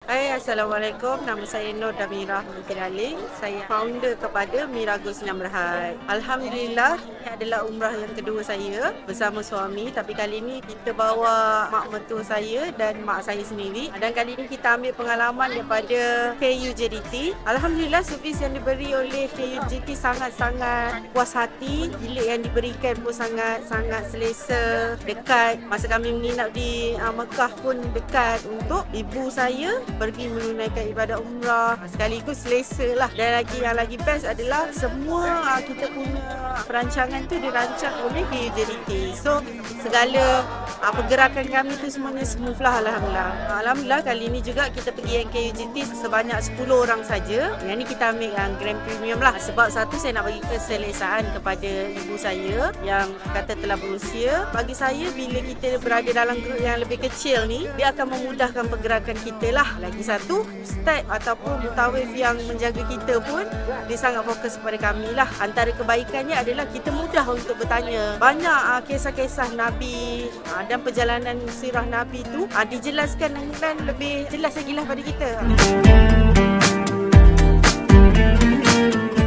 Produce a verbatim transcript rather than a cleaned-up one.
Hai, Assalamualaikum. Nama saya Nur Damirah Mukirali. Saya founder kepada Mirago Senang Berhad. Alhamdulillah, ini adalah umrah yang kedua saya bersama suami. Tapi kali ini kita bawa mak mertua saya dan mak saya sendiri. Dan kali ini kita ambil pengalaman daripada K U J D T. Alhamdulillah, servis yang diberi oleh K U J D T sangat-sangat puas hati. Bilik yang diberikan pun sangat-sangat selesa, dekat. Masa kami menginap di uh, Mekah pun dekat untuk ibu saya pergi menunaikan ibadat umrah, sekaligus selesa lah. Dan lagi yang lagi best adalah semua kita punya perancangan tu dirancang oleh K U J D T. So segala uh, pergerakan kami tu semuanya smooth lah, Alhamdulillah. Alhamdulillah kali ini juga kita pergi yang K U J D T sebanyak sepuluh orang saja. Yang ni kita ambil yang Grand Premium lah. Sebab satu, saya nak bagi keselesaan kepada ibu saya yang kata telah berusia. Bagi saya, bila kita berada dalam grup yang lebih kecil ni, dia akan memudahkan pergerakan kita lah. Lagi satu, ustaz ataupun mutawif yang menjaga kita pun dia sangat fokus kepada kami lah. Antara kebaikannya adalah kita mudah untuk bertanya. Banyak uh, kisah-kisah Nabi uh, dan perjalanan sirah Nabi tu uh, dijelaskan dengan lebih jelas lagi lah pada kita.